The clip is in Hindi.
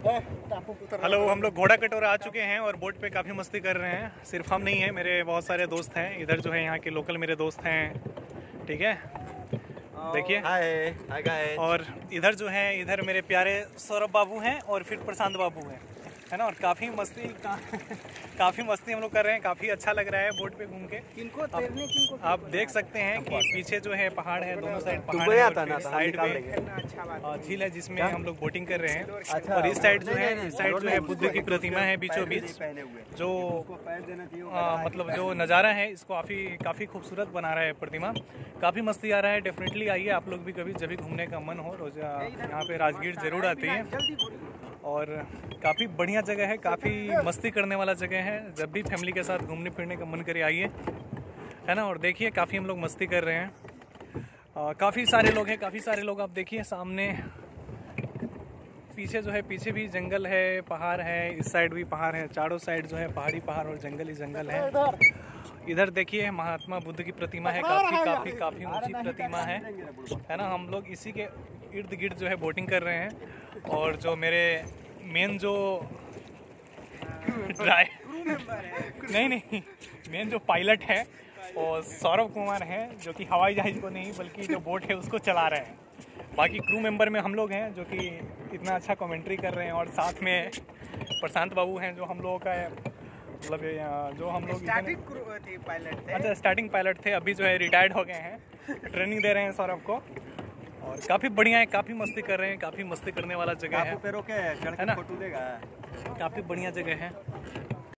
हेलो, हम लोग घोड़ा कटोरा आ चुके हैं और बोट पे काफ़ी मस्ती कर रहे हैं। सिर्फ हम नहीं हैं, मेरे बहुत सारे दोस्त हैं इधर जो है, यहाँ के लोकल मेरे दोस्त हैं। ठीक है, देखिए। हाय और इधर जो है, इधर मेरे प्यारे सौरभ बाबू हैं और फिर प्रशांत बाबू हैं, है ना। और काफ़ी मस्ती हम लोग कर रहे हैं। काफ़ी अच्छा लग रहा है बोट पे घूम के। आप देख सकते हैं कि पीछे जो है पहाड़ है, दोनों साइड पहाड़ है, साइड में झील है जिसमें हम लोग बोटिंग कर रहे हैं। और इस साइड जो है बुद्ध की प्रतिमा है बीचों बीच, जो मतलब जो नज़ारा है इसको काफ़ी खूबसूरत बना रहा है प्रतिमा। काफ़ी मस्ती आ रहा है। डेफिनेटली आइए आप लोग भी कभी, जब भी घूमने का मन हो रोज यहाँ पे राजगीर जरूर आते हैं। और काफ़ी बढ़िया जगह है, काफ़ी मस्ती करने वाला जगह है। जब भी फैमिली के साथ घूमने फिरने का मन करे आइए, है ना। और देखिए काफ़ी हम लोग मस्ती कर रहे हैं। काफ़ी सारे लोग हैं, काफ़ी सारे लोग। आप देखिए सामने पीछे जो है, पीछे भी जंगल है, पहाड़ है, इस साइड भी पहाड़ है। चारों साइड जो है पहाड़ी पहाड़ और जंगल ही जंगल है। इधर देखिए महात्मा बुद्ध की प्रतिमा है, काफ़ी ऊंची प्रतिमा है ना। हम लोग इसी के इर्द गिर्द जो है बोटिंग कर रहे हैं। और जो मेरे मेन जो मेन जो पायलट है वो सौरभ कुमार है, जो कि हवाई जहाज को नहीं बल्कि जो बोट है उसको चला रहे हैं। बाकी क्रू मेंबर में हम लोग हैं जो कि इतना अच्छा कमेंट्री कर रहे हैं। और साथ में प्रशांत बाबू हैं जो हम लोगों का मतलब जो हम लोग पायलट थे। अच्छा, स्टार्टिंग पायलट थे, अभी जो है रिटायर्ड हो गए हैं। ट्रेनिंग दे रहे हैं सौरभ को। और काफ़ी बढ़िया है, काफ़ी मस्ती कर रहे हैं। काफ़ी मस्ती करने वाला जगह है ना, काफ़ी बढ़िया जगह है।